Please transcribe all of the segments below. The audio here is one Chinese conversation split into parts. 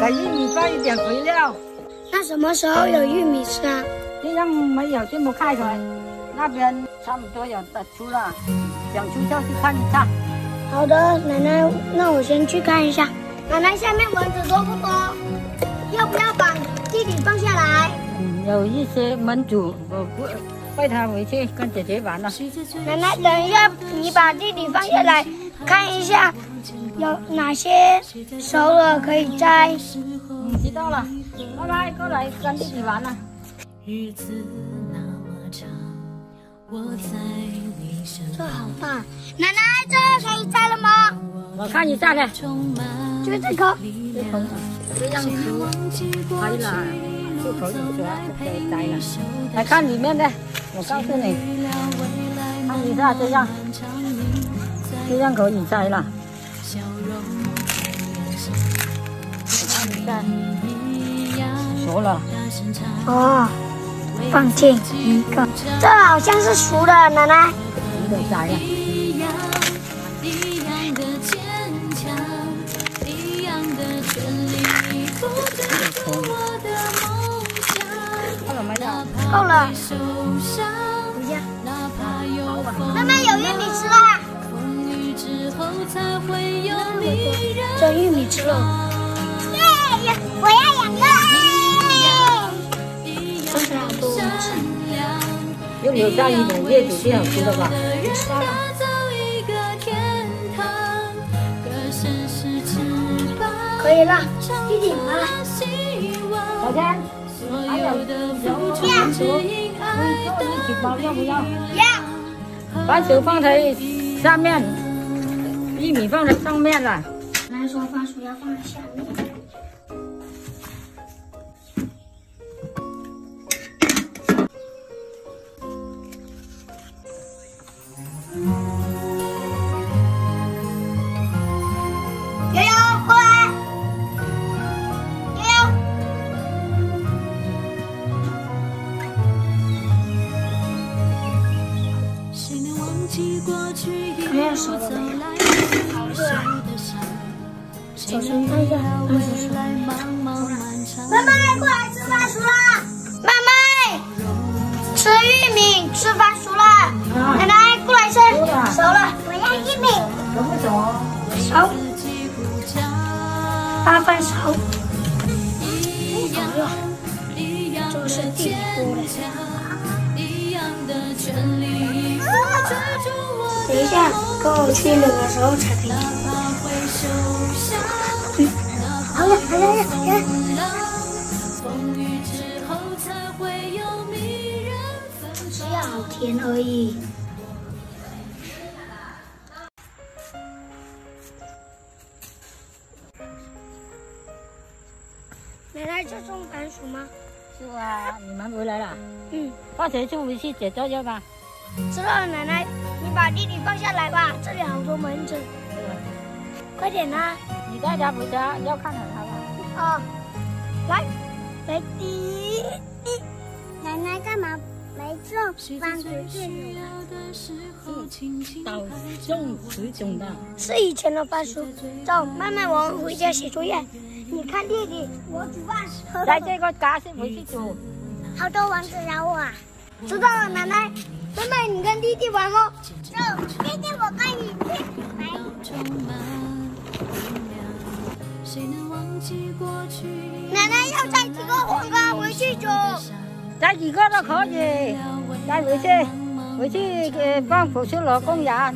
给玉米放一点肥料。 那什么时候有玉米吃啊？ 这样没有这么开水，那边差不多有的出了，想出就去看一看。 好的，奶奶，那我先去看一下。奶奶，下面蚊子多不多？要不要把弟弟放下来？ 有一些蚊子，我不带他回去跟姐姐玩了。 奶奶，等一下，你把弟弟放下来，看一下有哪些熟了可以摘。 知道了，拜拜，过来跟弟弟玩了。 日子那么长，我在你身这好大，奶奶，这可以摘了吗？ 我看一下呢， 就这颗。 这样子开了，就可以摘了。来看里面的，我告诉你，看一下这样可以摘了。看一下，熟了。 哦，放进一个，这好像是熟的，奶奶。 你得摘了。够了没有？ 够了。回家。妈妈有玉米吃啦！这玉米吃了。耶！我要2个。这是好多蚊子。 又留下一点叶子就好吃了吧？ 刷了。可以了，弟弟拿来。 小天，还有番薯，可以做一起包，要不要？ 要。 番薯放在下面，玉米放在上面了。 奶奶说番薯要放在下面。悠悠，过来。悠悠。没有熟的没有，好热啊！手伸看一下，番薯熟了。妹妹，过来吃番薯啦！妹妹，吃玉米，吃番薯啦！奶奶，过来吃，熟了。我要玉米。 熟不熟？ 熟。8分熟。好热，这个是弟弟剥的。等一下，跟我去冷的时候才可以吃。好了，好了，好了。只要好甜而已。奶奶，这种番薯吗？ 是啊，你们回来了。放学就回去解作业吧。 知道了，奶奶，你把弟弟放下来吧，这里好多蚊子。快点啦！ 你带他回家要看着他吧。 哦，来弟弟。奶奶干嘛没种番薯这种？ 到种这种的。 是以前的番薯。走，慢慢我们回家写作业。你看弟弟，我煮饭。 在这个家是回去煮。 好多蚊子咬我啊！知道了，奶奶。妹妹，你跟弟弟玩哦。走，弟弟，我跟你去。奶奶要摘几个黄瓜回去煮？ 摘几个都可以，带回去放朴树罗公园。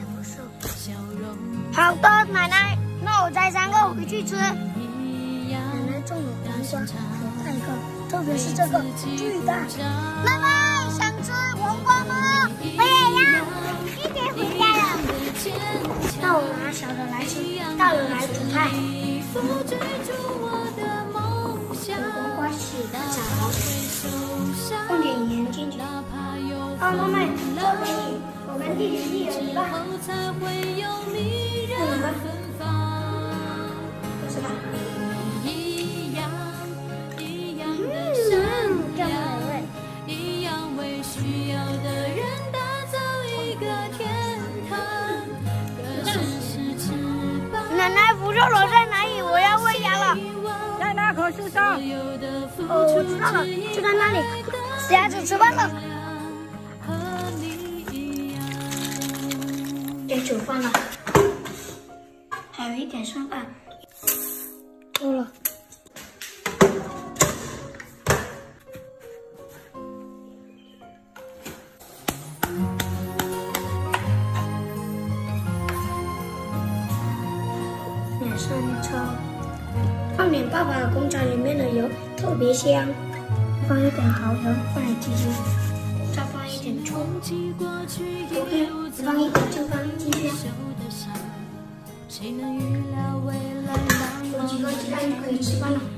好的，奶奶，那我摘3个回去吃。奶奶种了黄瓜，好大一个，特别是这个巨大。妹妹想吃黄瓜吗？我也要。弟弟回家了。那我拿小的来吃，大的来煮菜。黄瓜洗的澡，放点盐进去。好，妹妹，交给你，我跟弟弟一人一半。你们，是吧？这么美味。奶奶，福寿螺在哪里？我要喂鸭了。 在果树上。 哦，我知道了，就在那里。小鸭子吃饭了。该煮饭了，还有一点剩饭。够了。点上葱，放点爸爸的工厂里面的油，特别香。放一点蚝油，放点鸡精，再放一点葱。OK， 放一点就放鸡精。有几个鸡蛋就可以吃饭了。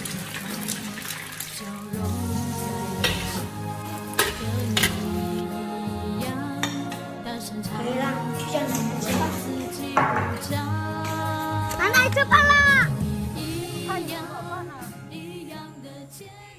可以啦，就叫奶奶吃饭。奶奶吃饭啦！ 太阳好看了。